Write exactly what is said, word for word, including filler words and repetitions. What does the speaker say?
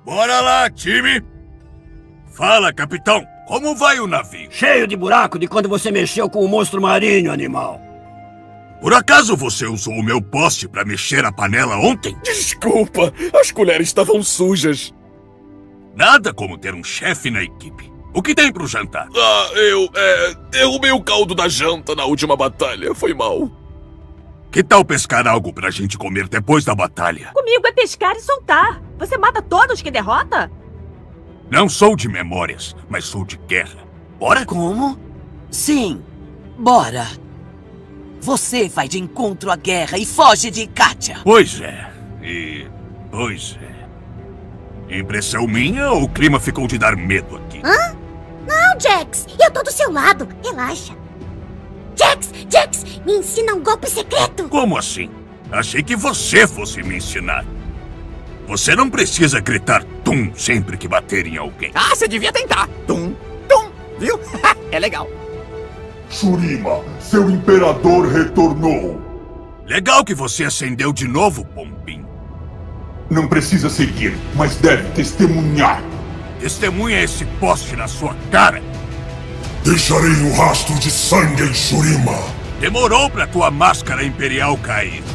Bora lá, time! Fala, capitão, como vai o navio? Cheio de buraco de quando você mexeu com o monstro marinho, animal. Por acaso você usou o meu poste pra mexer a panela ontem? Desculpa, as colheres estavam sujas. Nada como ter um chefe na equipe. O que tem pro jantar? Ah, eu, é, derrubei o caldo da janta na última batalha, foi mal. Que tal pescar algo pra gente comer depois da batalha? Comigo é pescar e soltar. Você mata todos que derrota? Não sou de memórias, mas sou de guerra. Bora? Como? Sim, bora. Você vai de encontro à guerra e foge de Katia. Pois é, e... pois é. Impressão minha ou o clima ficou de dar medo aqui? Hã? Não, Jax, eu tô do seu lado, relaxa. Jax, Jax, me ensina um golpe secreto. Como assim? Achei que você fosse me ensinar. Você não precisa gritar tum sempre que bater em alguém. Ah, você devia tentar. Tum, tum, viu? É legal. Shurima, seu imperador retornou. Legal que você acendeu de novo, Pombinho. Não precisa seguir, mas deve testemunhar. Testemunha esse poste na sua cara. Deixarei um rastro de sangue em Shurima. Demorou pra tua máscara imperial cair.